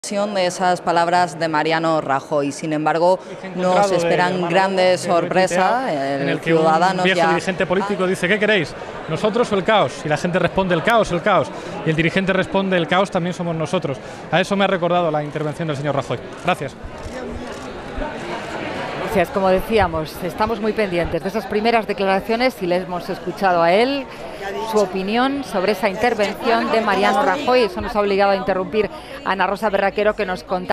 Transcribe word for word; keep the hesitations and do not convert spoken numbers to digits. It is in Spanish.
de esas palabras de Mariano Rajoy. Sin embargo, nos esperan grandes sorpresas. En el que un viejo dirigente político dice: ¿qué queréis? ¿Nosotros o el caos? Y la gente responde: el caos, el caos. Y el dirigente responde: el caos también somos nosotros. A eso me ha recordado la intervención del señor Rajoy. Gracias. Gracias. Como decíamos, estamos muy pendientes de esas primeras declaraciones y le hemos escuchado a él su opinión sobre esa intervención de Mariano Rajoy. Eso nos ha obligado a interrumpir a Ana Rosa Berraquero, que nos contaba